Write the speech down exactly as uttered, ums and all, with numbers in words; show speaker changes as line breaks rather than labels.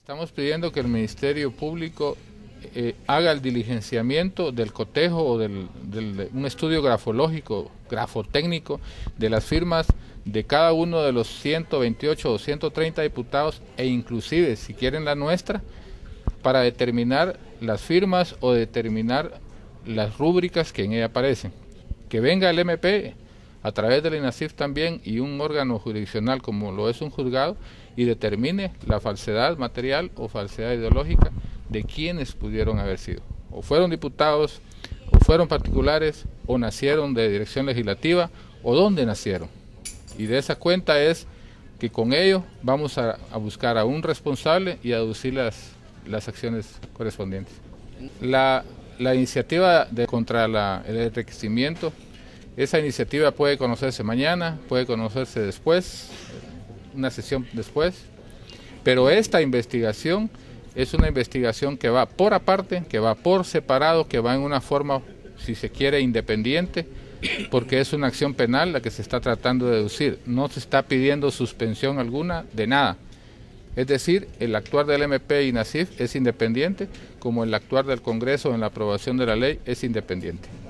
Estamos pidiendo que el Ministerio Público eh, haga el diligenciamiento del cotejo o del, del, un estudio grafológico, grafotécnico de las firmas de cada uno de los ciento veintiocho o ciento treinta diputados e inclusive, si quieren la nuestra, para determinar las firmas o determinar las rúbricas que en ella aparecen. Que venga el M P a través del INASIF también y un órgano jurisdiccional como lo es un juzgado y determine la falsedad material o falsedad ideológica de quienes pudieron haber sido. O fueron diputados, o fueron particulares, o nacieron de dirección legislativa, o dónde nacieron. Y de esa cuenta es que con ello vamos a, a buscar a un responsable y a deducir las, las acciones correspondientes. La, la iniciativa de contra la, el enriquecimiento, esa iniciativa puede conocerse mañana, puede conocerse después, una sesión después, pero esta investigación es una investigación que va por aparte, que va por separado, que va en una forma, si se quiere, independiente, porque es una acción penal la que se está tratando de deducir. No se está pidiendo suspensión alguna de nada. Es decir, el actuar del M P y INASIF es independiente, como el actuar del Congreso en la aprobación de la ley es independiente.